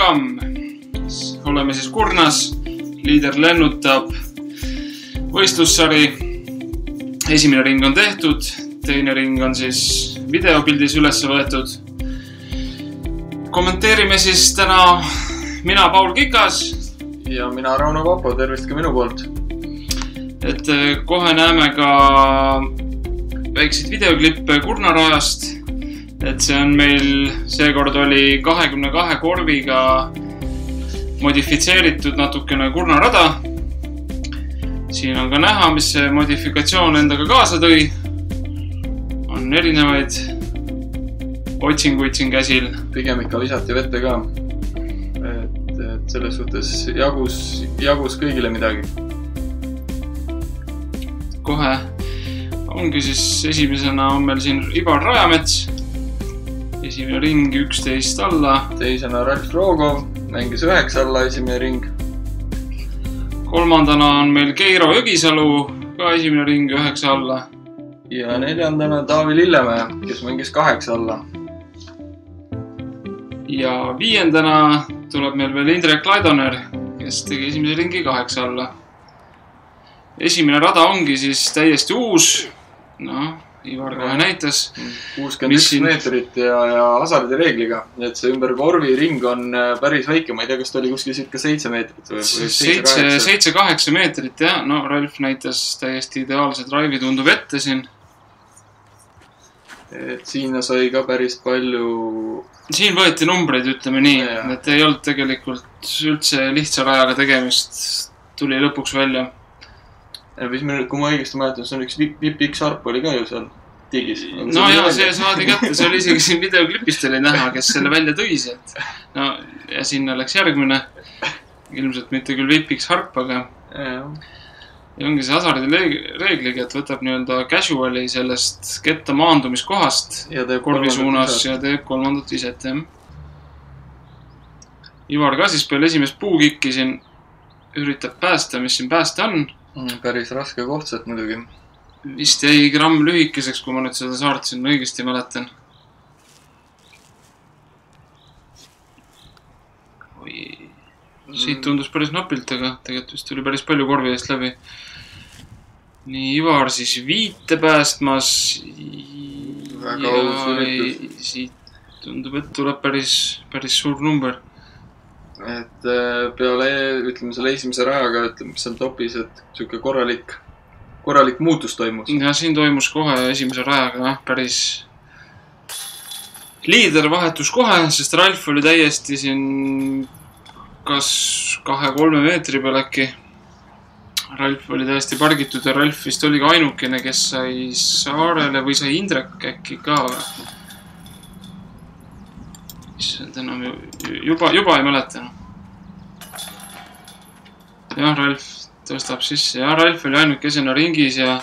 Kamm. Oleme siis Kurnas. Liider lennutab võistlussari. Esimene ring on tehtud. Teine ring on siis videopildis üles võetud. Kommenteerime siis täna mina, Paul Kikas. Ja mina, Rauno Vapo. Tervist ka minu poolt. Et kohe näeme ka väikseid videoklippe Kurnarajast. Et see on meil, seekord oli 22 korviga modifitseeritud natukene Kurnarada. Siin on ka näha, mis see modifikatsioon endaga kaasa tõi. On erinevaid otsinguid siin käsil. Pigem ikka visati vette ka. Et selles suhtes jagus kõigile midagi. Kohe ongi siis esimesena on meil siin Ivar Rajamets. Esimene ring 11 alla. Teisena Ralf Roogov. Mängis 9 alla esimene ring. Kolmandana on meil Keiro Jõgisalu. Ka esimene ring 9 alla. Ja neljandana Taavi Lillemäe, kes mängis 8 alla. Ja viiendana tuleb meil veel Indrek Laidoner, kes tegi esimese ringi 8 alla. Esimene rada ongi siis täiesti uus. Ivar kohe näitas. 61 meetrit ja hasardi reegliga. Et see ümber korvi ring on päris väike. Ma ei tea, kas ta oli kuskil circa 7 meetrit või 7-8 meetrit, jah. No, Ralf näitas täiesti ideaalse drive'i tundub ette siin. Et siin sai ka päris palju... Siin võeti numbreid, ütleme nii. Et ei olnud tegelikult üldse lihtsa rajaga tegemist. Tuli lõpuks välja. Kui ma õigesti mäletan, see on üks VIP-X harp oli ka ju seal tigis. No ja see saadi kätte, see oli isegi siin videoklipist oli näha, kes selle välja tõi sealt. No ja sinna läks järgmine. Ilmselt mitte küll VIP-X harp, aga ja ongi see hasardi reegliga, et võtab nii-öelda casuali sellest ketta maandumiskohast korvi suunas ja teeb kolmandat viset. Ivar ka siis peale esimest puukikki siin üritab päästa, mis siin päästa on. Päris raske kohtset muidugi. Vist jäi gramm lühikeseks, kui ma nüüd seda saart siin õigesti mäletan. Siit tundus päris napilt, aga tegelikult vist tuli päris palju korvi eest läbi. Nii, Ivar siis viite päästmas. Väga uus üritus. Siit tundub, et tuleb päris suur number. Et peale, ütleme selle esimese rajaga, ütleme seal topis, et siuke korralik muutus toimus. Ja siin toimus kohe esimese rajaga päris liider vahetus kohe, sest Ralf oli täiesti siin kas 2-3 meetri peal äkki. Ralf oli täiesti pargitud ja Ralf vist oli ka ainukene, kes sai Saarele või sai Indrek äkki ka. Enam juba ei mäleta. Ja Ralf tõstab sisse ja Ralf oli ainukesena ringis ja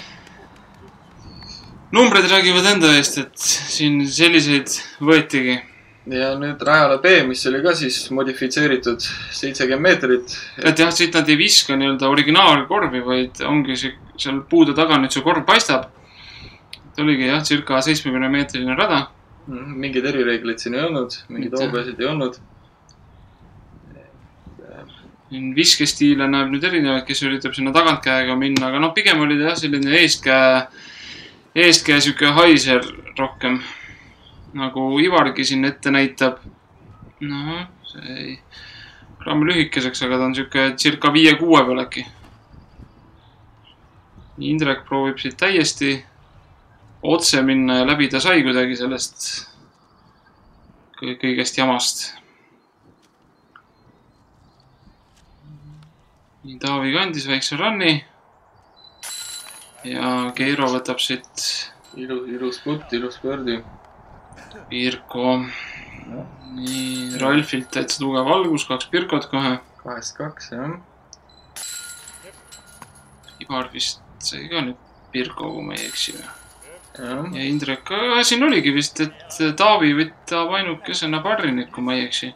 numbrid räägivad enda eest, et siin selliseid võetigi. Ja nüüd rajale B, mis oli ka siis modifitseeritud 70 meetrit. Et jah, siit nad ei viska nii-öelda originaalkorvi, vaid ongi seal puude taga nüüd see korv paistab. Et oligi jah, circa 70 meetriline rada. Mingid erireeglid siin ei olnud, mingid hoogasid ei olnud. Viskestiile näeb nüüd erinevaid, kes üritab sinna tagantkäega minna, aga pigem oli jah selline eestkäe süke haiser rohkem. Nagu Ivargi siin ette näitab. See ei gramm lühikeseks, aga ta on süke circa 5-6 peal äkki. Indrek proovib siit täiesti otse minna ja läbi ta sai kuidagi sellest kõigest jamast. Nii Taavi kandis väikse ranni. Ja Keiro võtab siit ilus putt, ilus pördi. Pirko. Nii Ralfilt täitsa tugev algus, 2 Pirkot kohe. 2-2, jah. Ivar vist sai ka nüüd Pirko, kui ma ei eksi. Ja Indrek ka siin oligi vist, et Taavi võtab ainukesena parrinik, kui ma ei eksi.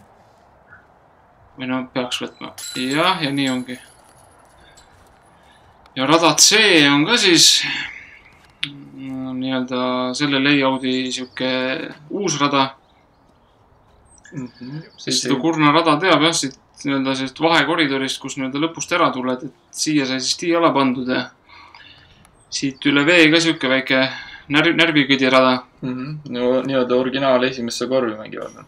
Või peaks võtma. Ja nii ongi. Ja rada C on ka siis nii-öelda selle layout'i siuke uus rada. Siis seda kurnarada teab jah, siit nii-öelda sellist vahekoridorist, kus nii-öelda lõpust ära tuled, et siia sai siis tiiala pandud ja siit üle vee ka siuke väike närvikõdirada. No nii-öelda originaal esimesse korvi mängivad.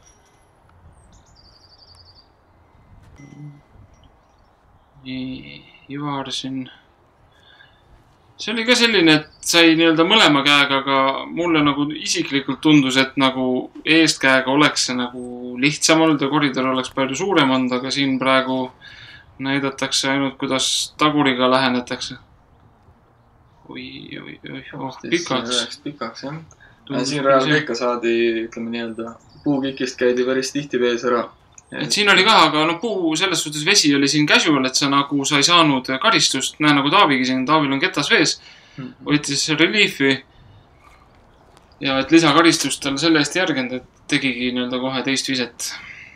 Nii, Ivar siin. See oli ka selline, et sai nii-öelda mõlema käega, aga mulle nagu isiklikult tundus, et nagu eestkäega oleks see nagu lihtsam olnud ja koridor oleks palju suurem olnud, aga siin praegu näidatakse ainult, kuidas taguriga lähenetakse. Oi, pikaks. Pikaks, jah. Siin Reaalkeika saadi, ütleme nii-öelda, puukikist käidi päris tihti vees ära. Et siin oli ka, aga no puu selles suhtes vesi oli siin casual, et sa nagu sa ei saanud karistust. Näe nagu Taavigi siin, Taavil on ketas vees. Võttis reliefi. Ja et lisakaristust tal selle eest järgend, et tegigi nii-öelda kohe teist viset.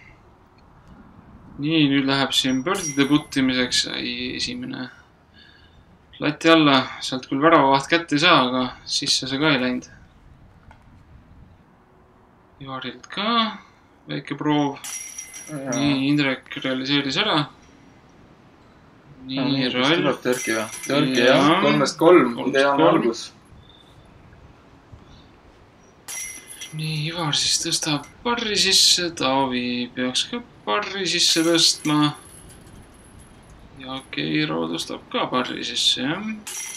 Nii, nüüd läheb siin pördide puttimiseks. Esimene lati alla. Sealt küll väravavaht kätte ei saa, aga sisse see ka ei läinud. Ivarilt ka väike proov. Nii, Indrek realiseeris ära. Nii, Ralf. Törki jah, 3-3, ideaalne algus. Nii, Ivar siis tõstab parri sisse, Taavi peaks ka parri sisse tõstma. Ja Keiro tõstab ka parri sisse, jah.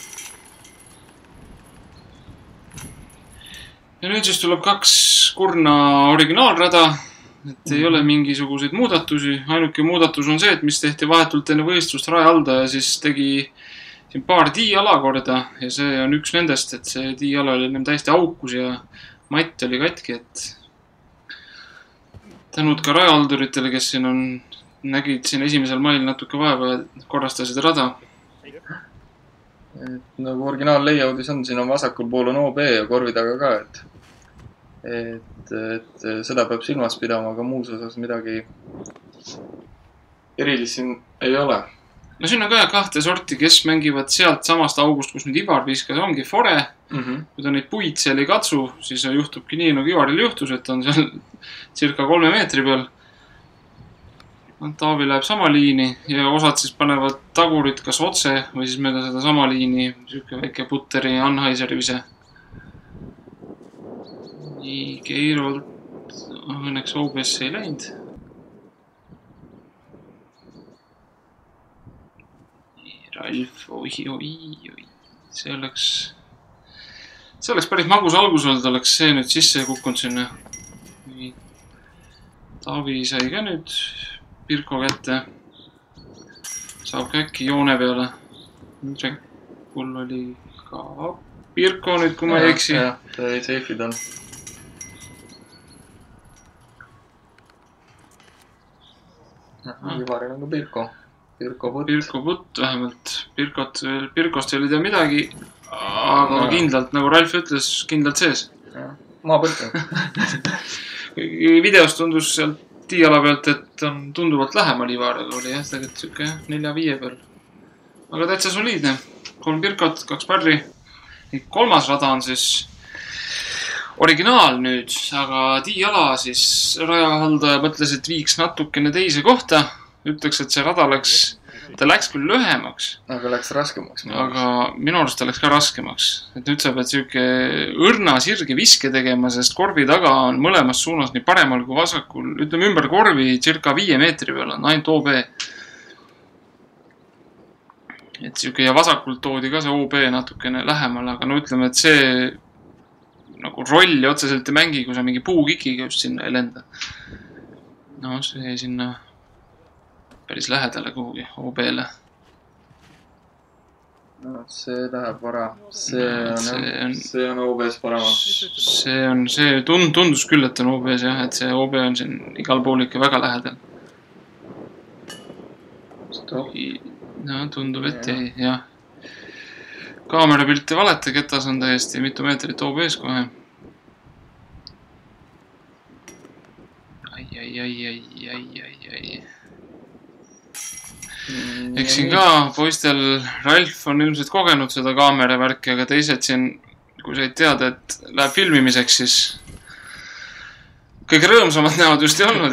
Ja nüüd siis tuleb 2 kurna originaalrada. Et ei ole mingisuguseid muudatusi. Ainuke muudatus on see, et mis tehti vahetult enne võistlust rajahalda ja siis tegi siin paar tiiala korda. Ja see on üks nendest, et see tiiala oli ennem täiesti aukus ja matt oli katki, et tänud ka rajahalduritele, kes siin on, nägid siin 1. mail natuke vaeva ja korrastasid rada. Et nagu originaal layout'is on, siin on vasakul pool on OB ja korvi taga ka, et seda peab silmas pidama, aga muus osas midagi erilist siin ei ole. No siin on ka 2 sorti, kes mängivad sealt samast august, kus nüüd Ivar viskas, ongi fore. Kui ta neid puid seal ei katsu, siis juhtubki nii, nagu Ivaril juhtus, et on seal circa 3 meetri peal. Taavi läheb sama liini ja osad siis panevad tagurit kas otse või siis mööda seda sama liini, siuke väike putteri Anhaiseri vise. Nii, Keirolt õnneks OBS ei läinud. Nii, Ralf, oi. See oleks päris magus algus olnud, oleks see nüüd sisse kukkunud sinna. Nii, Taavi sai ka nüüd Pirko kätte. Saab ka äkki joone peale. Mul oli ka Pirko nüüd, kui ma ei eksi. Jah, ta ei seifid on. Ivaril on ka Pirko putt vähemalt. Pirkost ei ole tea midagi, aga kindlalt, nagu Ralf ütles, kindlalt sees. Maapõrk. Videos tundus sealt tiiala pealt, et on tunduvalt lähemal Ivar, aga oli jah, tegelikult siuke 4-5 peal. Aga täitsa soliidne. 3 Pirkot, 2 parri. 3. rada on siis originaal nüüd, aga tiiala siis rajahaldaja mõtles, et viiks natukene teise kohta. Ütleks, et see rada ta läks küll lühemaks. Aga läks raskemaks. Aga minu arust ta läks ka raskemaks. Et nüüd sa pead siuke õrna sirge viske tegema, sest korvi taga on mõlemas suunas nii paremal kui vasakul. Ütleme ümber korvi circa 5 meetri peal on ainult OB. Et siuke ja vasakult toodi ka see OB natukene lähemal, aga no ütleme, et see nagu rolli otseselt ei mängi, kui sa mingi puukikiga just sinna ei lenda. No see jäi sinna päris lähedale kuhugi OB-le. No see läheb vara. See on OB-s parema. See tundus küll, et on OB-s jah, et see OB on siin igal pool ikka väga lähedal. No tundub, et ei, jah. Kaamera pilti valete, ketas on täiesti mitu meetrit OB-s kohe. Ai. Eks siin ka poistel Ralf on ilmselt kogenud seda kaamera värki, aga teised siin, kui sa ei teada, et läheb filmimiseks, siis kõige rõõmsamad näod just ei olnud,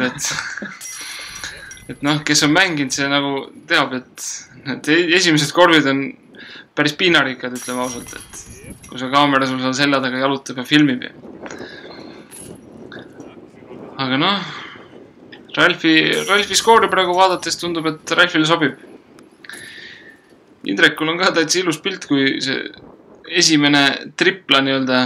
et noh, kes on mänginud, see nagu teab, et esimesed korvid on päris piinarikkad, ütleme ausalt, et kui see kaamera sul seal selja taga jalutab ja filmib. Aga noh, Ralfi skoori praegu vaadates tundub, et Ralfile sobib. Indrekul on ka täitsa ilus pilt, kui see esimene tripla nii-öelda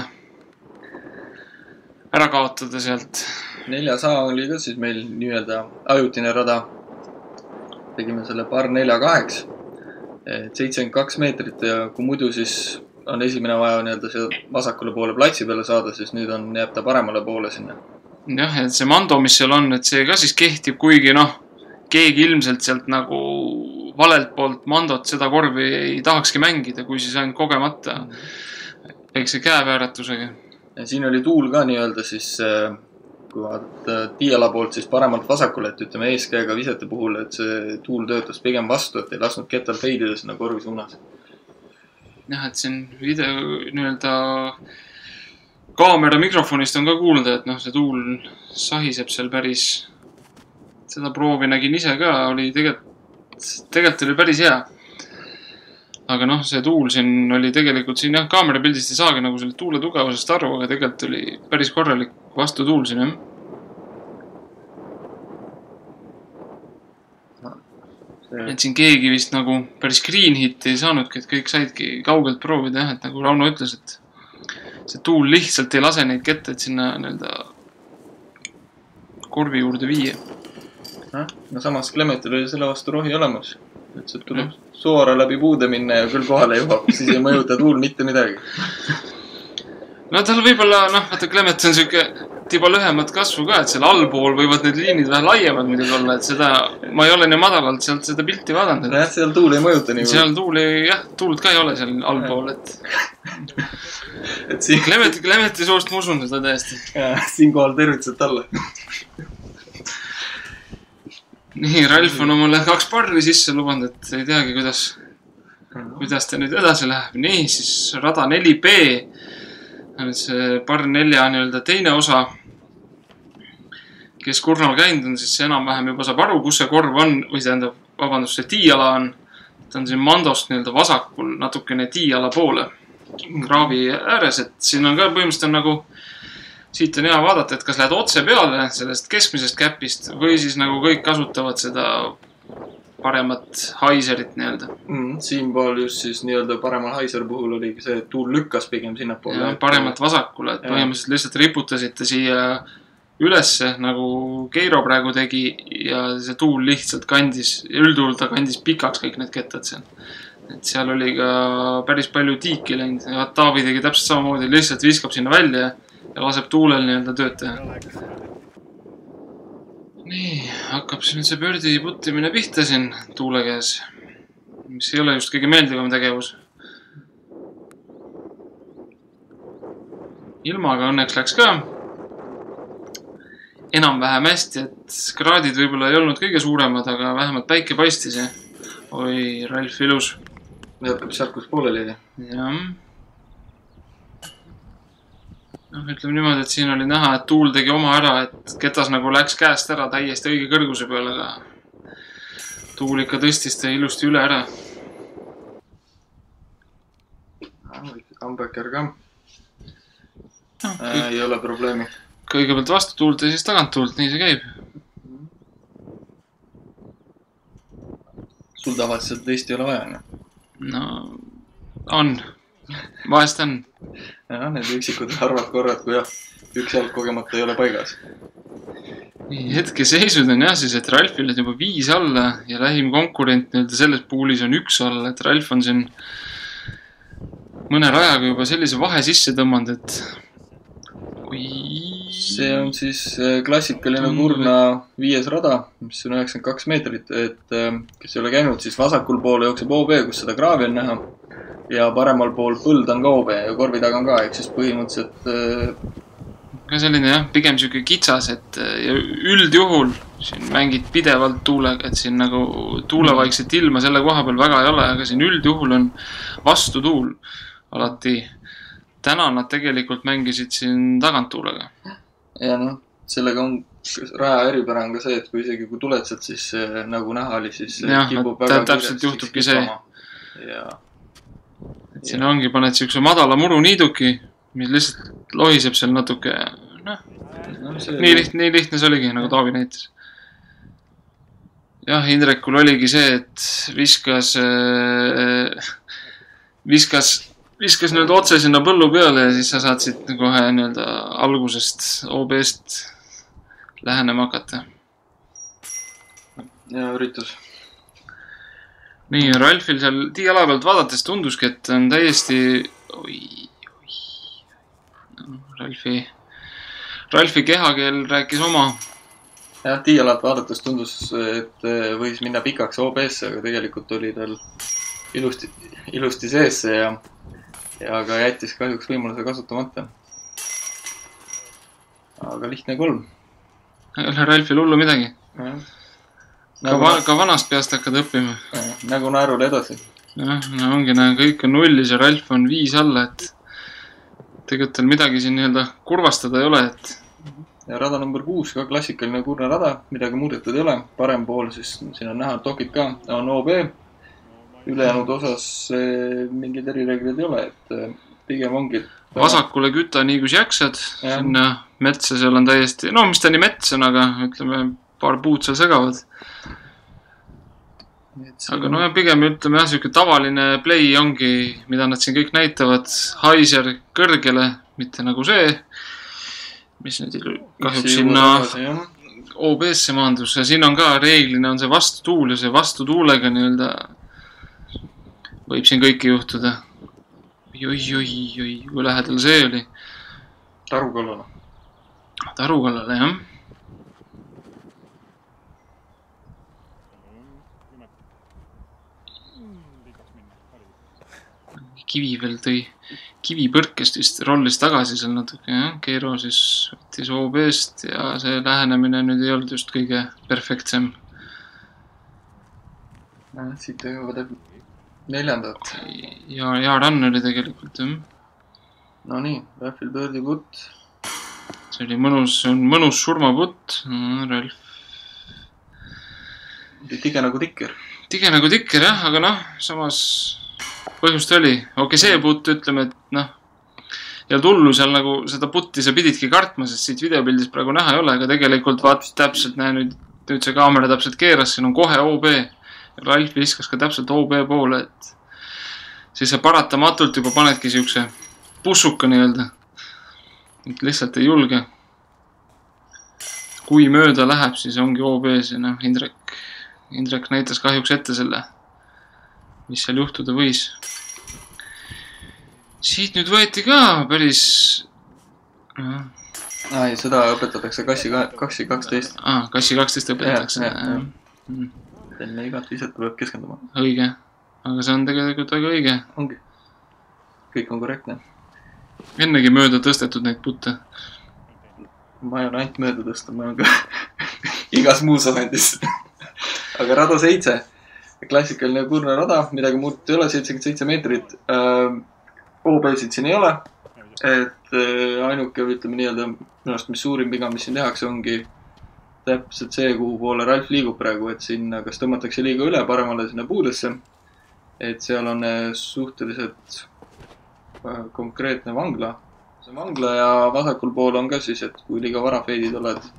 ära kaotada sealt. 4A oli ka siis meil nii-öelda ajutine rada. Tegime selle par 4-2, 72 meetrit ja kui muidu siis on esimene vaja nii-öelda see vasakule poole platsi peale saada, siis nüüd jääb ta paremale poole sinna. Jah, et see mando, mis seal on, et see ka siis kehtib, kuigi noh, keegi ilmselt sealt nagu valelt poolt mandot seda korvi ei tahakski mängida, kui siis ainult kogemata väikse käevääratusega. Ja siin oli tuul ka nii-öelda siis, kui vaadata tiiala poolt siis paremalt vasakule, et ütleme eeskäega visete puhul, et see tuul töötas pigem vastu, et ei lasknud ketal feidida sinna korvi suunas. Jah, et siin video nii-öelda kaamera mikrofonist on ka kuulda, et noh, see tuul sahiseb seal päris. Seda proovi nägin ise ka, oli tegelikult oli päris hea. Aga noh, see tuul siin oli tegelikult siin jah, kaamera pildist ei saagi nagu selle tuule tugevusest aru, aga tegelikult oli päris korralik vastu tuul siin, jah. Et siin keegi vist nagu päris green hit ei saanudki, et kõik saidki kaugelt proovida, jah, et nagu Rauno ütles, et see tuul lihtsalt ei lase neid kette, et sinna nii-öelda korvi juurde viia. No samas Klemetil oli selle vastu rohi olemas. Et see tuleb soora läbi puude minna ja küll kohale jõuab, siis ei mõjuta tuul mitte midagi. No tal võib-olla, noh, vaata Klemet on selline tiba lühemat kasvu ka, et seal allpool võivad need liinid vähe laiemad muidugi olla, et seda, ma ei ole nii madalalt sealt seda pilti vaadanud. Jah, seal tuul ei mõjuta nii. Seal tuult ka ei ole seal allpool, et Klemeti suust ma usun seda täiesti. Ja, siinkohal tervitused talle. Nii, Ralf on omale 2 parri sisse lubanud, et ei teagi, kuidas ta nüüd edasi läheb. Nii, siis rada 4B. Nüüd see par 4 nii-öelda teine osa. Kes kurnal käinud on, siis see enam-vähem juba saab aru, kus see korv on, või tähendab, vabandust, see tiiala on. Ta on siin mandost nii-öelda vasakul natukene tiiala poole kraavi ääres, et siin on ka põhimõtteliselt on nagu siit on hea vaadata, et kas lähed otse peale sellest keskmisest käpist või siis nagu kõik kasutavad seda paremat haiserit nii-öelda. Siinpool just siis nii-öelda paremal haiser puhul oligi see, et tuul lükkas pigem sinnapoole. Paremat vasakule, et põhimõtteliselt lihtsalt riputasite siia ülesse, nagu Keiro praegu tegi ja see tuul lihtsalt kandis, üldjuhul ta kandis pikaks kõik need kettad seal. Et seal oli ka päris palju tiiki läinud ja Taavi tegi täpselt samamoodi, lihtsalt viskab sinna välja ja laseb tuulel nii-öelda tööd teha. Nii, hakkab siin see pördi puttimine pihta siin tuule käes, mis ei ole just kõige meeldivam tegevus. Ilmaga õnneks läks ka enam-vähem hästi, et kraadid võib-olla ei olnud kõige suuremad, aga vähemalt päike paistis ja oi, Ralf ilus. Jätkab sealt, kus pooleli oli. Jah. No, ütleme niimoodi, et siin oli näha, et tuul tegi oma ära, et ketas nagu läks käest ära täiesti õige kõrguse peale, aga tuul ikka tõstis ta ilusti üle ära. Kambeker ka. Ei ole probleemi. Kõigepealt vastu tuult ja siis tagant tuult, nii see käib. Sul tavaliselt teist ei ole vaja. No, on. Vahest on. Ja, need üksikud harvad korrad, kui jah, üks jalg kogemata ei ole paigas. Nii, hetke seisud on jah siis, et Ralfil on juba 5 alla ja lähim konkurent nii-öelda selles puulis on 1 alla, et Ralf on siin mõne rajaga juba sellise vahe sisse tõmmanud, et kui... See on siis klassikaline Kurna 5. rada, mis on 92 meetrit, et kes ei ole käinud, siis vasakul poole jookseb OB, kus seda kraavi on näha. Ja paremal pool põld on ka OB ja korvi taga on ka, ehk siis põhimõtteliselt... Ka selline jah, pigem siuke kitsas, et üldjuhul siin mängid pidevalt tuulega, et siin nagu tuulevaikset ilma selle koha peal väga ei ole, aga siin üldjuhul on vastu tuul alati. Täna nad tegelikult mängisid siin tagant tuulega. Ja noh, sellega on raja eripära on ka see, et kui isegi kui tuled sealt, siis nagu näha oli, siis kipub väga täpselt juhtubki see. Ja et siin ongi, paned siukse madala muruniiduki, mis lihtsalt lohiseb seal natuke. Nii lihtne see oligi, nagu Taavi näitas. Jah, Indrekul oligi see, et viskas nüüd otse sinna põllu peale ja siis sa saad siit kohe nii-öelda algusest OB-st lähenema hakata. Ja üritus. Nii, Ralfil seal tiiala pealt vaadates tunduski, et on täiesti... Ralfi kehakeel rääkis oma. Jah, tiialalt vaadates tundus, et võis minna pikaks OB-sse, aga tegelikult oli tal ilusti seesse ja aga jättis kahjuks võimaluse kasutamata. Aga lihtne 3. Ei ole Ralfil hullu midagi. Ka vanast peast hakkad õppima. Nagu naerule edasi. No ongi, kõik on nullis ja Ralf on 5 alla, et tegelikult tal midagi siin nii-öelda kurvastada ei ole, et... Ja rada number 6, ka klassikaline kurne rada, midagi muudetud ei ole. Parem pool, siis siin on näha, dokid ka on OB. Ülejäänud osas mingid erireeglid ei ole, et pigem ongi... Vasakule kütta nii kus jaksad, sinna metsa seal on täiesti... No, mis ta nii mets on, aga ütleme, paar puud seal segavad. Aga no ja pigem ütleme jah, selline tavaline play ongi, mida nad siin kõik näitavad, Heiser kõrgele, mitte nagu see, mis nüüd kahjuks sinna OB-sse maandus. Ja siin on ka reeglina on see vastutuul ja see vastutuulega nii-öelda võib siin kõike juhtuda. Oi, kui lähedal see oli. Tarukallale. Tarukallale, jah. Kivi veel tõi, kivi põrkest vist rollis tagasi seal natuke, jah. Keero siis võttis OB-st ja see lähenemine nüüd ei olnud just kõige perfektsem. Siit võtab 4. Ja run oli tegelikult, jah. No nii, Ralfil pöördi putt. See oli mõnus surmaputt. Ralf. Tige nagu tikker. Tige nagu tikker, jah, aga noh, samas... Põhjust oli. Okei, see putt ütleme, et noh, ja tullu seal nagu seda putti sa pididki kartma, sest siit videopildis praegu näha ei ole, aga tegelikult vaat täpselt näe nüüd see kaamera täpselt keeras, siin on kohe OB. Ralf viskas ka täpselt OB poole, et siis sa paratamatult juba panedki siukse pussuka nii-öelda. Et lihtsalt ei julge. Kui mööda läheb, siis ongi OB-s ja noh, Indrek näitas kahjuks ette selle, mis seal juhtuda võis. Siit nüüd võeti ka päris... Ai, seda õpetatakse kassi 12. Kassi 12 õpetatakse. Enne igat viset tuleb keskenduma. Õige. Aga see on tegelikult väga õige. Ongi. Kõik on korrektne. Ennegi mööda tõstetud neid putte. Ma ei ole ainult mööda tõsta, ma olen ka igas muus asendis. Aga rada 7. Klassikaline kurne rada, midagi muud ei ole, 77 meetrit. OB-sid siin ei ole. Et ainuke, ütleme nii-öelda, minust, mis suurim viga, mis siin tehakse, ongi täpselt see, kuhu poole Ralf liigub praegu, et sinna kas tõmmatakse liiga üle paremale sinna puudesse. Et seal on suhteliselt konkreetne vangla. See vangla ja vasakul pool on ka siis, et kui liiga vara feidid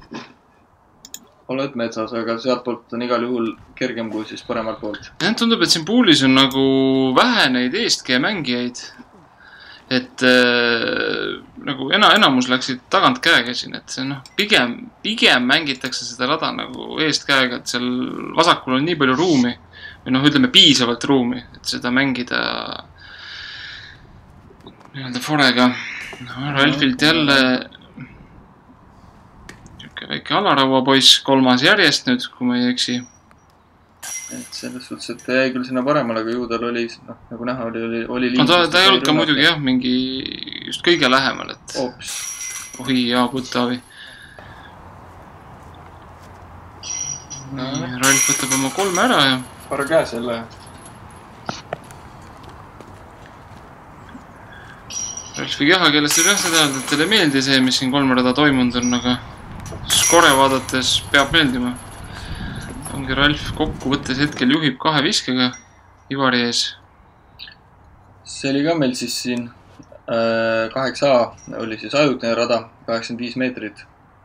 oled metsas, aga sealt poolt on igal juhul kergem kui siis paremalt poolt. Tundub, et siin puulis on nagu vähe neid eestkäe mängijaid. Et nagu enamus läksid tagant käega siin, et see noh, pigem mängitakse seda rada nagu eestkäega, et seal vasakul on nii palju ruumi või noh, ütleme piisavalt ruumi, et seda mängida nii-öelda forega. No, Ralfilt jälle väike alaraua poiss, 3. järjest nüüd, kui ma ei eksi. Et selles suhtes, et ta jäi küll sinna paremale, aga ju tal oli, noh, nagu näha oli liigus. No ta ei olnud ka muidugi jah, mingi just kõige lähemal, et... Ops. Ohi, jaa, Putaavi. Ralf võtab oma 3 ära ja... Parra käes jälle. Ralfi kehakeelest võib jah seda öelda, et teile meeldi see, mis siin 3 rada toimunud on, aga skore vaadates peab meeldima. Ongi Ralf kokkuvõttes hetkel juhib 2 viskega Ivari ees. See oli ka meil siis siin 8A oli siis ajutine rada, 85 meetrit.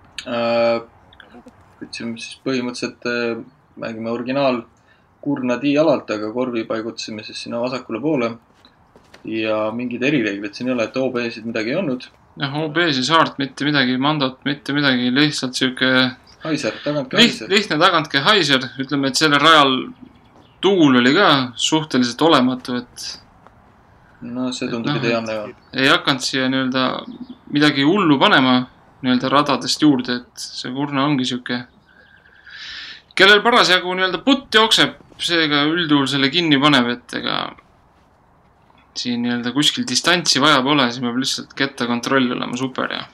Võtsime siis põhimõtteliselt mängime originaal Kurna tiialalt, aga korvi paigutasime siis sinna vasakule poole. Ja mingid erireeglid siin ei ole, et OB-sid midagi ei olnud. OB-si saart mitte midagi, mandot mitte midagi, lihtsalt siuke Haiser, tagantkäe Haiser. Lihtne tagantkäe Haiser. Ütleme, et selle rajal tuul oli ka suhteliselt olematu, et no see tundub ideaalne juba. Ei hakanud siia midagi hullu panema radadest juurde, et see Kurna ongi siuke, kellel parasjagu putt jookseb, seega üldjuhul selle kinni paneb, et ega siin kuskil distantsi vaja pole, siis peab lihtsalt ketta kontroll olema super ja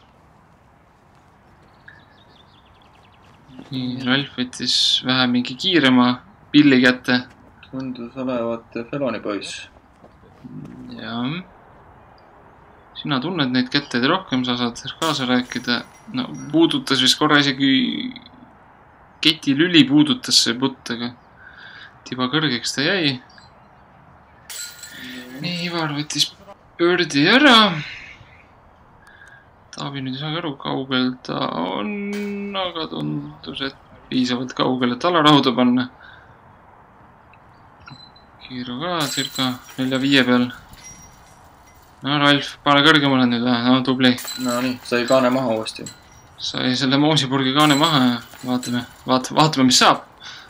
nii, Ralf võttis vähe mingi kiirema pilli kätte. Tundus olevat Feloni poiss. Jah. Sina tunned neid ketteid rohkem, sa saad kaasa rääkida. No, puudutas vist korra isegi keti lüli puudutas see putt, aga tiba kõrgeks ta jäi. Nii, Ivar võttis pöördi ära. Taavi nüüd ei saa aru, kaugel ta on, aga tundus, et piisavalt kaugel, et alarauda panna. Kiiru ka, circa 4-5 peal. No, Ralf, pane kõrgemale nüüd, no tubli. No nii, sai kaane maha uuesti. Sai selle moosipurgi kaane maha ja vaatame, mis saab.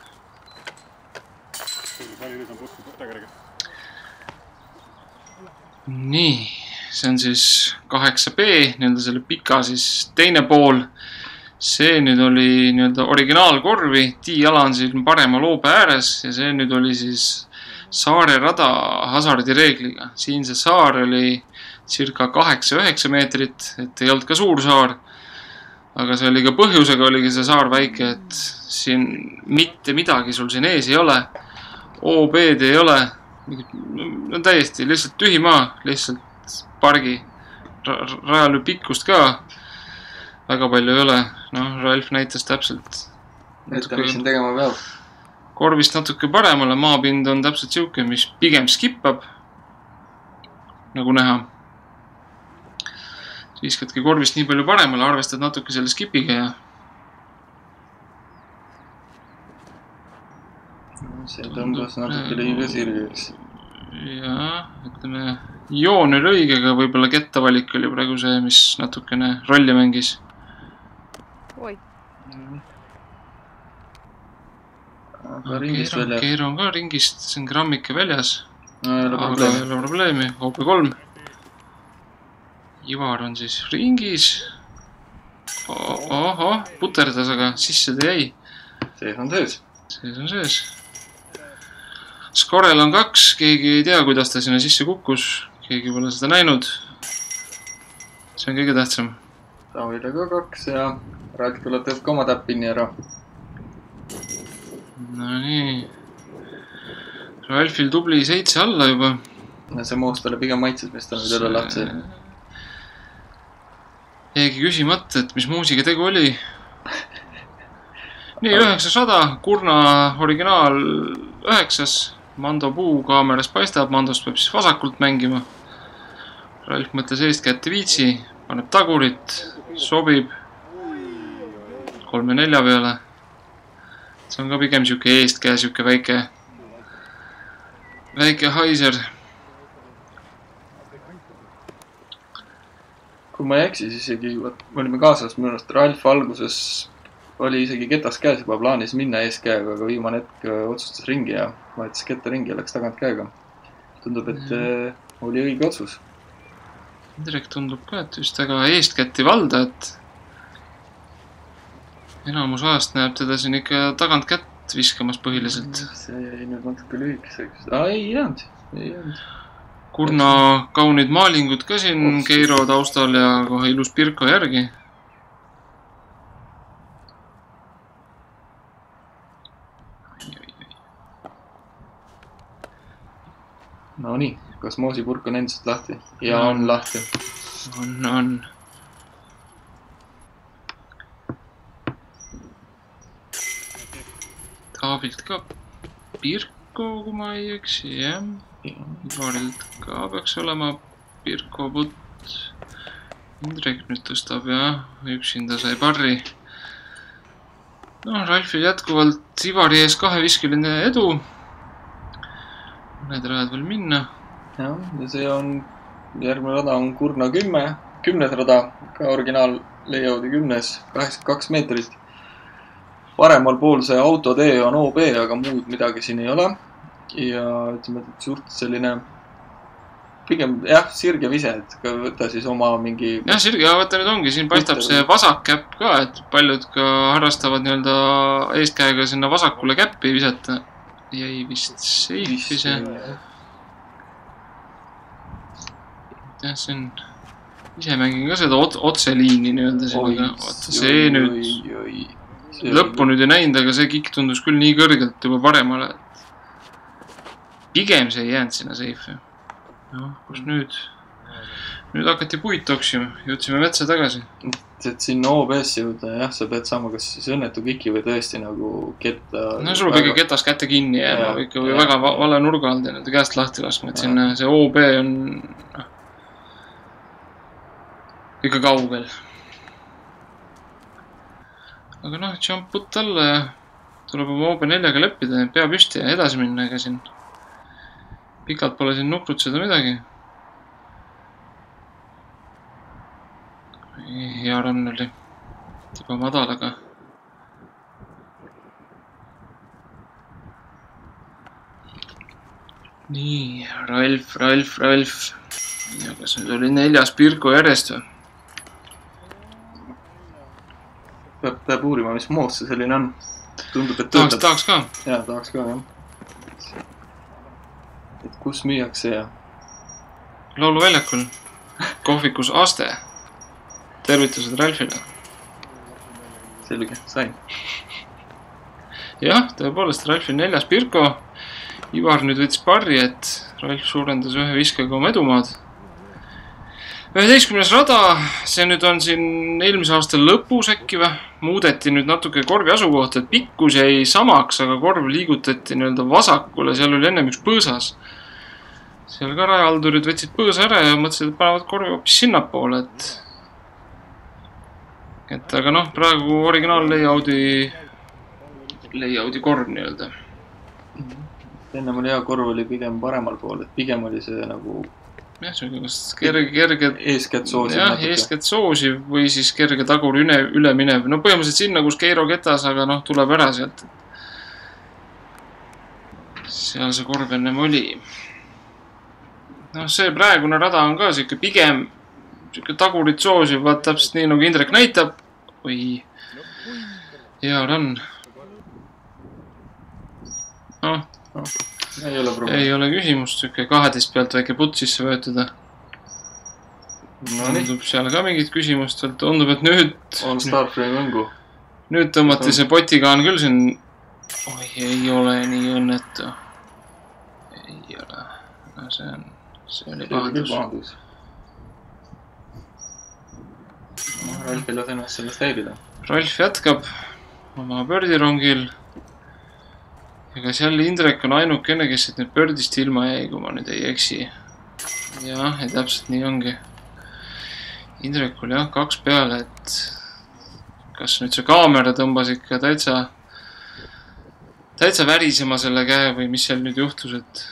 Nii, see on siis 8B, selle pika siis teine pool. See nüüd oli originaalkorvi, tiiala on siin parema loobe ääres ja see nüüd oli siis saare rada hasardi reegliga. Siin see saar oli circa 8-9 meetrit, et ei olnud ka suur saar. Aga see oli ka põhjusega oligi see saar väike, et siin mitte midagi sul siin ees ei ole. OB-d ei ole. No täiesti lihtsalt tühi maa, lihtsalt pargi. Rajal pikkust ka väga palju ei ole. No, Ralf näitas täpselt. Mis siin tegema peab? Korvist natuke paremale, maapind on täpselt siuke, mis pigem skippab. Nagu näha. Viskadki korvist nii palju paremale, arvestad natuke selle skipiga ja see tõmbas natuke liiga sirgeks. Jaa, ütleme, joon oli õige, aga võib-olla kettavalik oli praegu see, mis natukene rolli mängis. Oi. Keero on ka ringist, see on grammike väljas. Aga ei ole probleemi, OP3. Ivar on siis ringis. Oho, puterdas, aga sisse ta jäi. Sees on sees. Sees on sees. Skorel on 2, keegi ei tea, kuidas ta sinna sisse kukkus. Keegi pole seda näinud. See on kõige tähtsam. Taavile ka 2 ja Ralf tuleb teeb ka oma täppini ära. No nii. Ralfil tubli 7 alla juba. See moos talle pigem maitses, mis ta nüüd üle lahtsi. Jäigi küsimata, et mis muusiga tegu oli. Nii, 900, Kurna originaal 9. Mando puu kaameras paistab, Mandost peab siis vasakult mängima. Ralf mõtles eest kätte viitsi, paneb tagurit, sobib 3-4 peale. See on ka pigem siuke eestkäe, siuke väike Haiser. Kui ma ei eksi, siis isegi me olime kaasas, minu arust Ralf alguses oli isegi ketas käes juba plaanis minna eeskäega, aga viimane hetk otsustas ringi ja vahetas ketta ringi ja läks tagant käega. Tundub, et oli õige otsus. Indrek tundub ka, et just väga eestkätti valda, et enamus ajast näeb teda siin ikka tagant kätt viskamas põhiliselt. See jäi nüüd natuke lühikeseks. Ei jäänud. Kurna kaunid maalingud ka siin Keiro taustal ja kohe ilus Pirko järgi. No nii, kas moosipurk on endiselt lahti? Ja on lahti. On. Kaabilt ka Pirko, kui ma ei eksi, jah. Ivarilt ka peaks olema Pirko putt. Indrek nüüd tõstab, jah. Üksinda sai parri. No, Ralfil jätkuvalt Ivari ees 2-viskiline edu. Need rajad veel minna. Jah, ja see on, järgmine rada on Kurna 10 rada, ka originaal layout'i 10, 82 meetrit. Paremal pool see autotee on OB, aga muud midagi siin ei ole. Ja ütleme, et suht selline pigem, jah, sirge vise, et võtta siis oma mingi... Jah, sirge, võtta nüüd ongi, siin paistab see vasak käpp ka, et paljud ka harrastavad nii-öelda eestkäega sinna vasakule käppi visata. Jäi vist seifi see. Jah, see on... Ise mängin ka seda otseliini nii-öelda sellega. Vaata, see nüüd... Lõppu nüüd ei näinud, aga see kikk tundus küll nii kõrgelt juba paremale, et... Pigem see ei jäänud sinna seifi. No, kus nüüd? Nüüd hakati puid toksima. Jõudsime metsa tagasi. Et sinna OBS jõuda, jah, sa pead saama kas siis õnnetu kiki või tõesti nagu ketta... No sul peab ikka ketas kätte kinni jääma või ikka väga vale nurga alde nii-öelda käest lahti laskma, et sinna see OB on... Ikka kaugel. Aga noh, jump put alla ja tuleb oma OB4-ga leppida, pea püsti ja edasi minna, ega siin pikalt pole siin nukrutseda midagi. Hea run oli tiba madal, aga nii, Ralf. Ja kas nüüd oli 4. Pirko järjest või? Peab uurima, mis mood see selline on. Tundub, et töötab. Tahaks ka? Jaa, tahaks ka, jah. Et kus müüakse ja... Lauluväljakul. Kohvikus Aste. Tervitused Ralfile. Selge, sain. Jah, tõepoolest Ralfil 4. Pirko. Ivar nüüd võttis parri, et Ralf suurendas ühe viskaga oma edumaad. 11. rada, see nüüd on siin eelmise aasta lõpus äkki või? Muudeti nüüd natuke korvi asukohta, et pikkus jäi samaks, aga korv liigutati nii-öelda vasakule, seal oli ennem üks põõsas. Seal ka rajahaldurid võtsid põõsa ära ja mõtlesid, et panevad korvi hoopis sinnapoole, et aga noh, praegu originaal layout'i korv nii-öelda. Ennem oli hea korv oli pigem paremal pool, et pigem oli see nagu... Jah, see on kerge... Eeskätt soosiv jah, natuke. Eeskätt soosiv või siis kerge tagur üle minev. No põhimõtteliselt sinna, kus Keiro ketas, aga noh, tuleb ära sealt. Seal see korv ennem oli. Noh, see praegune rada on ka siuke pigem tagurit soosiv, vaat täpselt nii nagu Indrek näitab. Oi, hea run. Noh. Ei ole küsimust, siuke 12 pealt väike putt sisse võetada. Tundub seal ka mingit küsimust, tundub, et nüüd... On Starframe õngu. Nüüd tõmmati see potikaan küll siin... Oi, ei ole nii õnnetu. Ei ole. No see oli pahandus. Ralf ei lase ennast sellest häirida. Ralf jätkab oma pördirongil. Ega seal Indrek on ainukene, kes nüüd pördist ilma jäi, kui ma nüüd ei eksi. Jah, ja täpselt nii ongi. Indrek oli jah 2 peale, et kas nüüd see kaamera tõmbas ikka täitsa värisema selle käe või mis seal nüüd juhtus, et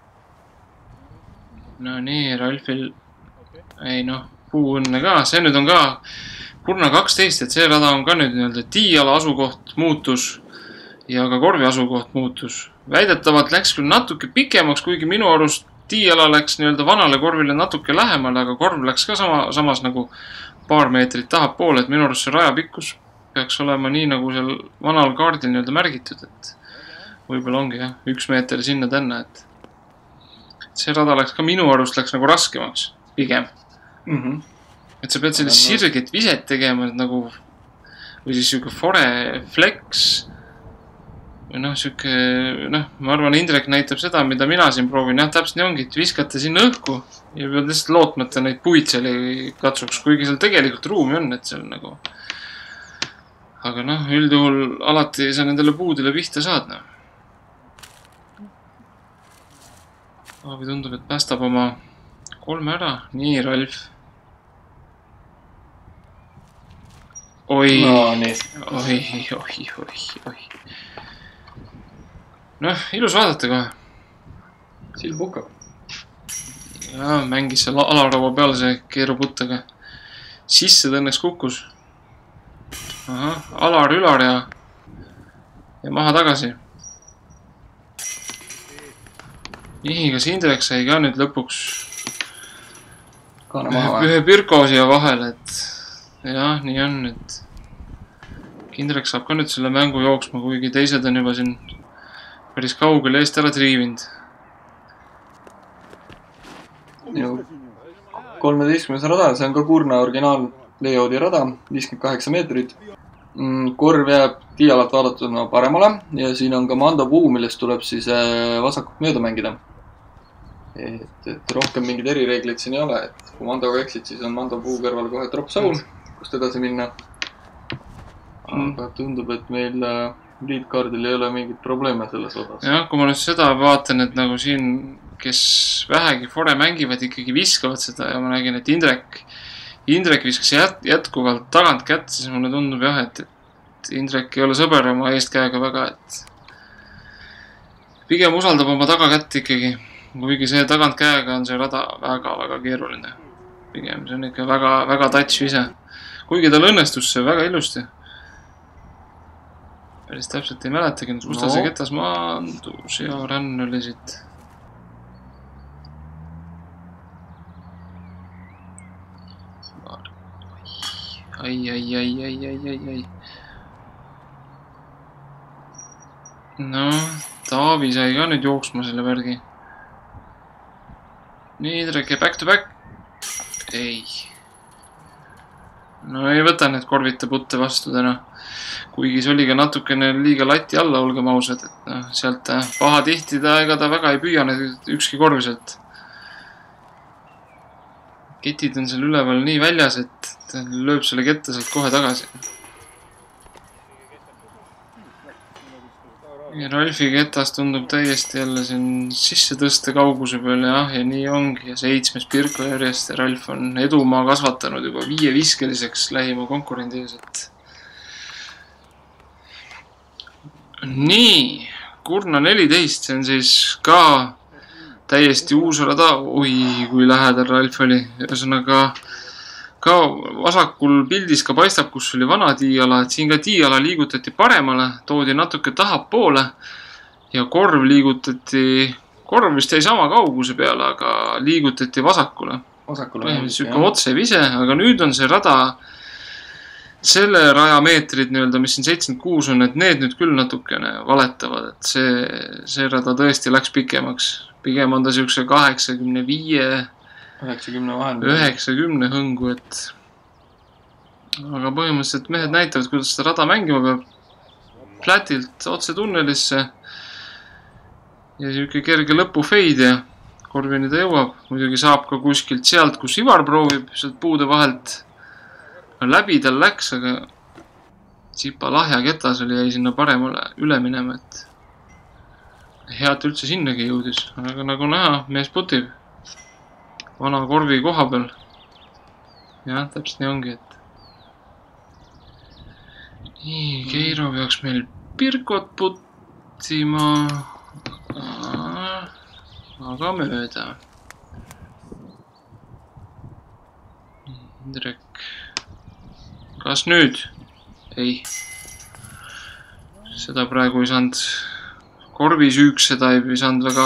no nii, Ralfil ei noh, puu õnne ka, see nüüd on ka Kurna 12, et see rada on ka nüüd nii-öelda tiiala asukoht muutus ja ka korvi asukoht muutus. Väidetavalt läks küll natuke pikemaks, kuigi minu arust tiiala läks nii-öelda vanale korvile natuke lähemale, aga korv läks ka samas nagu paar meetrit tahapoole, et minu arust see rajapikkus peaks olema nii nagu seal vanal kaardil nii-öelda märgitud, et võib-olla ongi jah, 1 meeter sinna tänna, et see rada läks ka minu arust läks nagu raskemaks, pigem. Et sa pead sellist sirget viset tegema, et nagu või siis siuke fore flex või noh, siuke, noh, ma arvan, Indrek näitab seda, mida mina siin proovin. Jah, täpselt nii ongi, et viskate sinna õhku ja pead lihtsalt lootmata neid puid seal ei katsuks, kuigi seal tegelikult ruumi on, et seal nagu aga noh, üldjuhul alati sa nendele puudele pihta saad, noh. Aavi tundub, et päästab oma 3 ära. Nii, Ralf. Oi, No nii. oi. Noh, ilus vaadata kohe. Silm pukkab. Ja, mängis seal alaraua peal see keeruputtaga. Sisse ta õnneks kukkus. Aha, alar, ülar ja maha tagasi. Nii, kas Indrek sai ka nüüd lõpuks Kaane maha või? ühe Pirko siia vahele, et jah, nii on, et Indrek saab ka nüüd selle mängu jooksma, kuigi teised on juba siin päris kaugel eest ära triivinud. 13. rada, see on ka Kurna originaal layout'i rada, 58 meetrit. Korv jääb tiialalt vaadatuna paremale ja siin on ka Mando puu, millest tuleb siis vasakut mööda mängida. Et rohkem mingeid erireegleid siin ei ole, et kui Mandoga eksid, siis on Mando puu kõrval kohe drop zone, kust edasi minna. Aga tundub, et meil lead cardil ei ole mingit probleeme selles osas. Jah, kui ma nüüd seda vaatan, et nagu siin, kes vähegi fore mängivad, ikkagi viskavad seda ja ma nägin, et Indrek viskas jätkuvalt tagant kätt, siis mulle tundub jah, et Indrek ei ole sõber oma eestkäega väga, et pigem usaldab oma tagakätt ikkagi. Kuigi see tagant käega on see rada väga keeruline. Pigem see on ikka väga touch ise. Kuigi tal õnnestus see väga ilusti. Päris täpselt ei mäletagi, kus ta see ketas maandus ja ränn oli siit. Ai. No, Taavi sai ka nüüd jooksma selle värgi. Nii, Indrek ja back to back. Ei. No ei võta need korvita putte vastu täna. Kuigi see oli ka natukene liiga lati alla, olgem ausad, et noh, sealt paha tihti ega ta väga ei püüa ükski korv sealt. Ketid on seal üleval nii väljas, et ta lööb selle ketta sealt kohe tagasi. Ja Ralfi ketas tundub täiesti jälle siin sisse tõste kauguse peal ja nii ongi. Ja 7. Pirko järjest ja Ralf on edumaa kasvatanud juba 5 viskeliseks lähima konkurendi ees, et nii, Kurna 14, see on siis ka täiesti uus rada. Oi, kui lähedal Ralf oli. Ühesõnaga ka vasakul pildis ka paistab, kus oli vana tiiala, et siin ka tiiala liigutati paremale, toodi natuke tahapoole ja korv vist jäi sama kauguse peale, aga liigutati vasakule. Siuke otsevise, aga nüüd on see rada, selle rajameetrid nii-öelda, mis siin 76 on, et need nüüd küll natukene valetavad, et see rada tõesti läks pikemaks. Pigem on ta siukse 85 90 hõngu, et aga põhimõtteliselt mehed näitavad, kuidas seda rada mängima peab. Flatilt otse tunnelisse ja siuke kerge lõpu fade ja korvini ta jõuab. Muidugi saab ka kuskilt sealt, kus Ivar proovib, sealt puude vahelt läbi tal läks, aga Tsipa lahja ketas oli, jäi sinna paremale üle minema, et head üldse sinnagi jõudis, aga nagu näha, mees putib vana korvi koha peal. Jah, täpselt nii ongi, et nii, Keiro peaks meil Pirkot puttima, aga mööda. Indrek, kas nüüd? Ei. Seda praegu ei saanud korvi süüks, seda ei saanud väga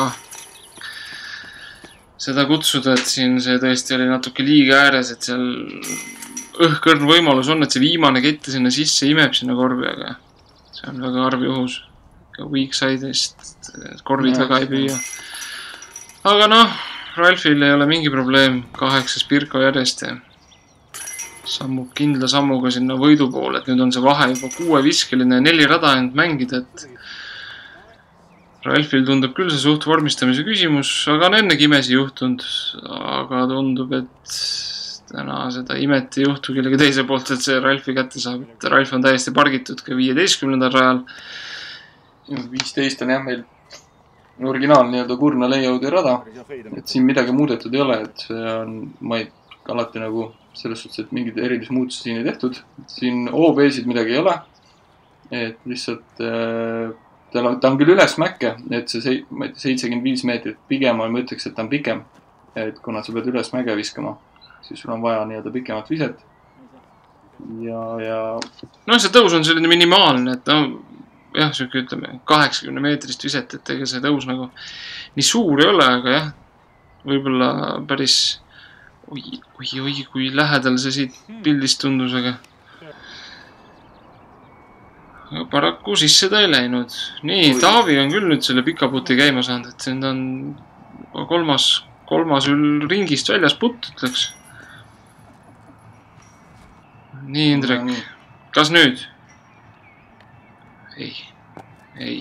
seda kutsuda, et siin see tõesti oli natuke liiga ääres, et seal õhkõrn võimalus on, et see viimane kett sinna sisse imeb sinna korvi, aga see on väga harv juhus. Weak side'ist korvid väga ei püüa. Aga noh, Ralfil ei ole mingi probleem, 8. Pirko järjest ja sammub kindla sammuga sinna võidu poole, et nüüd on see vahe juba 6 viskeline ja 4 rada end mängida, et Ralfil tundub küll see suht vormistamise küsimus, aga on ennegi imesi juhtunud, aga tundub, et täna seda imet ei juhtu kellegi teise poolt, et see Ralfi kätte saab. Et Ralf on täiesti pargitud ka 15. rajal. 15 on jah meil originaal nii-öelda Kurna layout'i rada. Et siin midagi muudetud ei ole, et see on, ma ei alati nagu selles suhtes, et mingid erilisi muutusi siin ei tehtud. Siin OB-sid midagi ei ole. Et lihtsalt ta on küll üles mäkke, et see 75 meetrit pigem ma ütleks, et ta on pikem. Et kuna sa pead üles mäge viskama, siis sul on vaja nii-öelda pikemat viset. Ja... No see tõus on selline minimaalne, et jah, siuke ütleme 80 meetrist viset, et ega see tõus nagu nii suur ei ole, aga jah, võib-olla päris oi, kui lähedal see siit pildist tundus, aga paraku sisse ta ei läinud. Nii, Taavi on küll nüüd selle pikaputi käima saanud, et see on kolmas ringist väljas putt, ütleks. Nii, Indrek. Kas nüüd? Ei.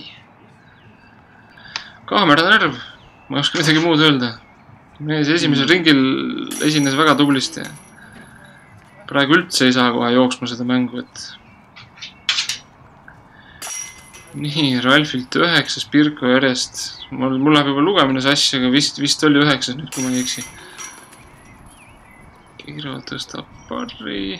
Kaamera närv. Ma ei oska midagi muud öelda. Mees esimesel ringil esines väga tublisti. Praegu üldse ei saa kohe jooksma seda mängu, et nii, Ralfilt 9 Pirko järjest. Mul läheb juba lugemine sassi, aga vist oli 9 nüüd, kui ma ei eksi. Kiro tõstab parri.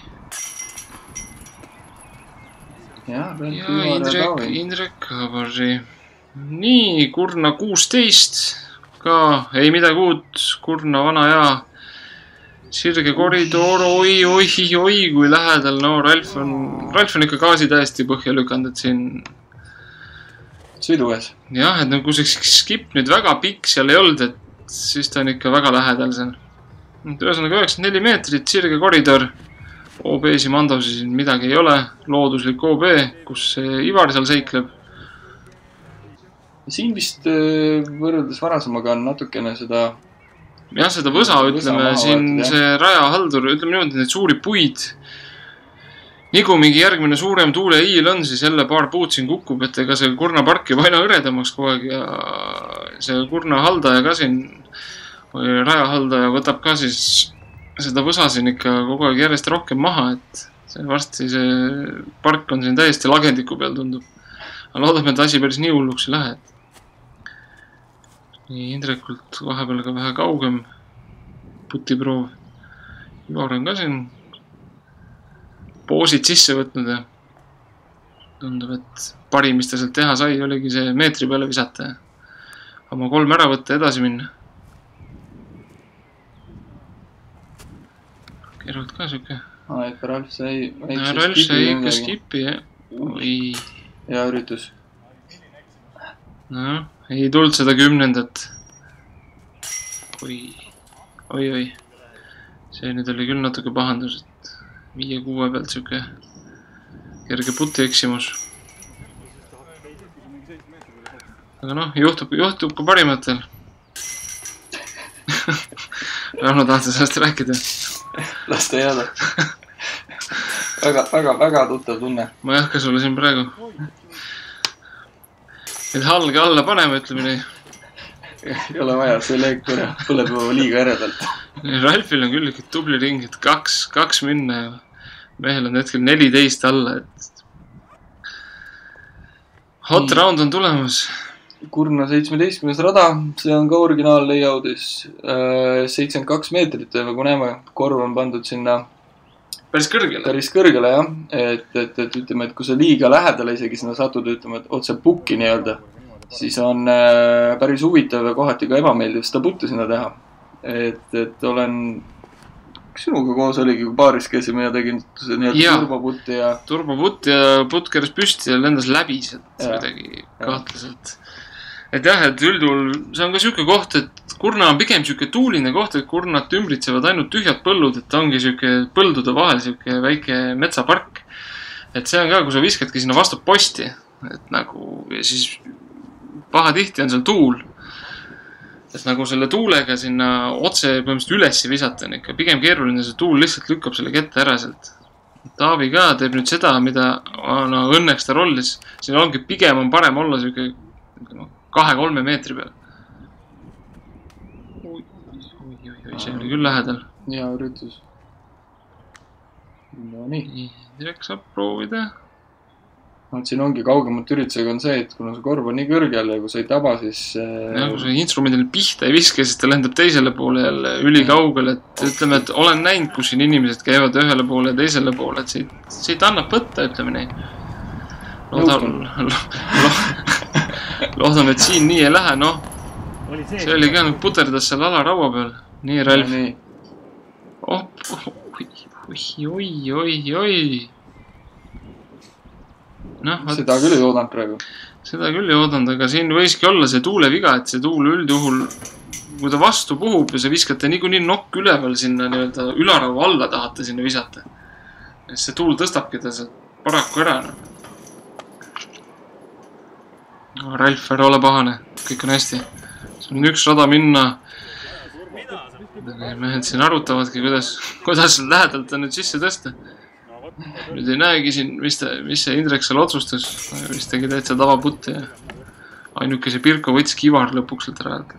Ja Indrek ka parri. Nii, Kurna 16. Ka ei midagi uut. Kurna vana ja sirge koridor. Oi, kui lähedal. No, Ralf on ikka gaasi täiesti põhja lükanud, et siin sõidu ees. Jah, et nagu see skip nüüd väga pikk seal ei olnud, et siis ta on ikka väga lähedal seal. Ühesõnaga 94 meetrit, sirge koridor. OB-si mandosi siin midagi ei ole. Looduslik OB, kus Ivar seal seikleb. Siin vist võrreldes varasemaga on natukene seda... Jah, seda võsa, ütleme, siin see rajahaldur, ütleme niimoodi, need suuri puid. Nii kui mingi järgmine suurem tuuleiil on, siis jälle paar puud siin kukub, et ega see Kurna park juba aina hõredamaks kogu aeg ja see Kurna haldaja ka siin, või rajahaldaja võtab ka siis seda võsa siin ikka kogu aeg järjest rohkem maha, et see varsti see park on siin täiesti lagendiku peal tundub. Aga loodame, et asi päris nii hulluks ei lähe. Nii, Indrekult vahepeal ka vähe kaugem putiproov. Ivar on ka siin poosid sisse võtnud ja tundub, et parim, mis ta sealt teha sai, oligi see meetri peale visata ja oma 3 ära võtta ja edasi minna. Keerult ka siuke. Et Ralf sai ikka skipi, jah. Oi. Ja üritus. No, ei tulnud seda 10. Oi. See nüüd oli küll natuke pahandus, et 5-6 pealt siuke kerge puti eksimus. Aga noh, juhtub ka parimatel. Rauno tahta sellest rääkida. Las ta jääda. Väga tuttav tunne. Ma ei hakka sulle siin praegu et halge alla panema, ütleme nii. Ei ole vaja, see leeg põleb juba liiga eredalt. Ralfil on küll ikka tubli ring, et 2 minna ja mehel on hetkel 14 alla, et hot round on tulemas. Kurna 17. rada, see on ka originaal layout'is 72 meetrit ja nagu näeme, korv on pandud sinna päris kõrgele, jah. Et ütleme, et kui sa liiga lähedale isegi sinna satud, ütleme, et otse pukki nii-öelda, siis on päris huvitav ja kohati ka ebameeldiv seda putti sinna teha. Et olen sinuga koos oligi, kui paaris käisime ja tegin turboputti ja... Turboputt ja putt keras püsti ja lendas läbi sealt midagi kahtlaselt. Et jah, et üldjuhul see on ka siuke koht, et Kurna on pigem siuke tuuline koht, et Kurnat ümbritsevad ainult tühjad põllud, et ongi siuke põldude vahel siuke väike metsapark. Et see on ka, kui sa viskadki sinna vastu posti, et nagu, ja siis pahatihti on seal tuul. Et nagu selle tuulega sinna otse põhimõtteliselt ülessi visata on ikka pigem keeruline, see tuul lihtsalt lükkab selle kette ära sealt. Taavi ka teeb nüüd seda, mida õnneks ta rollis. Siin ongi pigem on parem olla siuke 2-3 meetri peal. Oi, see oli küll lähedal. Hea üritus. No nii. Indrek saab proovida. Siin ongi kaugemalt üritusega on see, et kuna see korv on nii kõrgel ja kui sa ei taba, siis... Ja, kui sa instrumendil pihta ei viske, siis ta lendab teisele poole jälle ülikaugel, et ütleme, et olen näinud, kus siin inimesed käivad ühele poole ja teisele poole, et see annab võtta, ütleme nii. Loodame, et siin nii ei lähe, noh. See oli ka nüüd puterdas seal alaraua peal. Nii, Ralf. Oi. Seda küll ei oodanud praegu. Seda küll ei oodanud, aga siin võiski olla see tuuleviga, et see tuul üldjuhul, kui ta vastu puhub ja sa viskate niikuinii nokk üleval sinna nii-öelda ülarava alla tahate sinna visata. See tuul tõstabki ta sealt paraku ära. Ralf, ära ole pahane, kõik on hästi. See on üks rada minna. Mehed siin arutavadki, kuidas lähedalt on nüüd sisse tõsta. Nüüd ei näegi siin, mis see Indrek seal otsustas. Vist tegi täitsa tavaputti ja ainuke see Pirko võtski Ivar lõpuks sealt ära.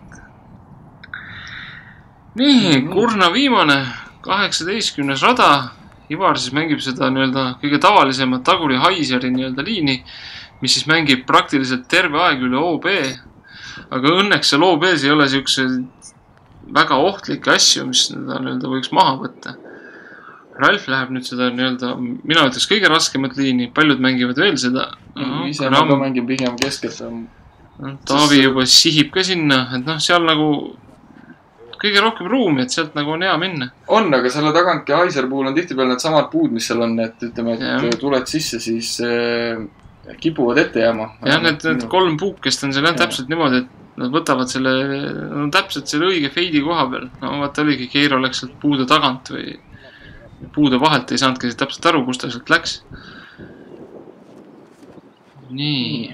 Nii, Kurna viimane, 18. rada. Ivar siis mängib seda nii-öelda kõige tavalisemat taguri Haiseri nii-öelda liini, mis siis mängib praktiliselt terve aeg üle OB. Aga õnneks seal OB-s ei ole siukse väga ohtlikke asju, mis nii-öelda võiks maha võtta. Ralf läheb nüüd seda nii-öelda, mina ütleks kõige raskemat liini, paljud mängivad veel seda. Ise ma ka mängin pigem keskelt. Taavi juba sihib ka sinna, et noh, seal nagu kõige rohkem ruumi, et sealt nagu on hea minna. On, aga selle tagantki Haiser puhul on tihtipeale need samad puud, mis seal on, et ütleme, et tuled sisse, siis kipuvad ette jääma. Jah, need 3 puukest on seal täpselt niimoodi, et nad võtavad selle, täpselt selle õige feidi koha peal. No vaata oligi, Keiro läks sealt puude tagant või puude vahelt ei saanudki täpselt aru, kus ta sealt läks. Nii.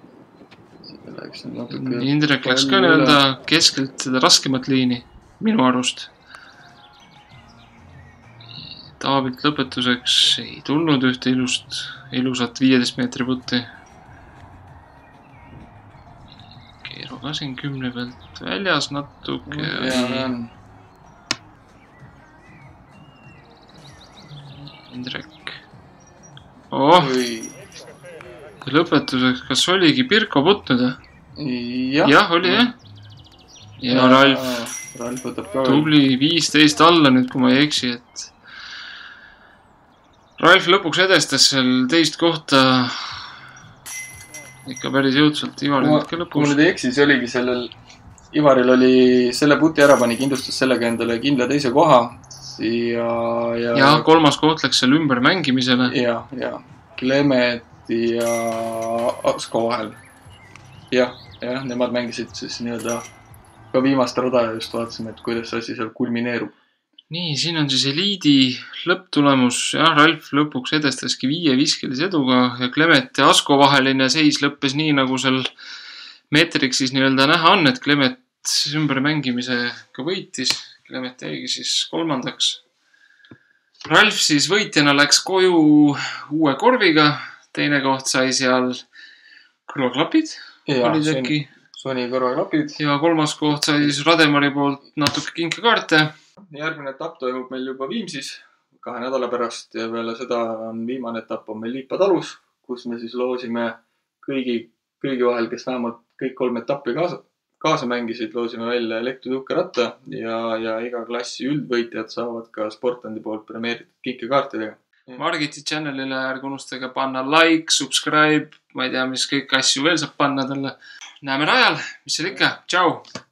Indrek läks ka nii-öelda keskelt seda raskemat liini, minu arust. Taavilt lõpetuseks ei tulnud ühte ilusat 15 meetri putti. Keiro ka siin 10 pealt väljas natuke. Indrek. Lõpetuseks, kas oligi Pirko putnud? Jah, oli jah. Ja Ralf tubli 15 alla nüüd, kui ma ei eksi, et Ralf lõpuks edestas seal teist kohta ikka päris jõudsalt. Ivaril ka lõpuks. Kui ma nüüd ei eksi, see oligi sellel, Ivaril oli selle puti ära pani, kindlustas sellega endale kindla teise koha. Ja 3. koht läks seal ümber mängimisele. Ja Klemeti ja Asko vahel. Jah, nemad mängisid siis nii-öelda ka viimast rada ja just vaatasime, et kuidas see asi seal kulmineerub. Nii, siin on siis eliidi lõpptulemus. Jah, Ralf lõpuks edestaski 5 viskelise eduga ja Klemet ja Asko vaheline seis lõppes nii, nagu seal Metriksis nii-öelda näha on, et Klemet ümber mängimisega võitis. Klemet jäigi siis 3. Ralf siis võitjana läks koju uue korviga. Teine koht sai seal kõrvaklapid. Sony kõrvaklapid. Ja 3. koht sai siis Rademari poolt natuke kinkekaarte. Järgmine etapp toimub meil juba Viimsis 2 nädala pärast ja peale seda on viimane etapp on meil Liipa talus, kus me siis loosime kõigi vahel, kes vähemalt kõik 3 etappi kaasa mängisid, loosime välja elektrituukeratta ja iga klassi üldvõitjad saavad ka Sportlandi poolt premeeritud kinkekaartidega. Margiti channelile ärge unustage panna like, subscribe, ma ei tea, mis kõik asju veel saab panna talle. Näeme rajal, mis seal ikka, tšau!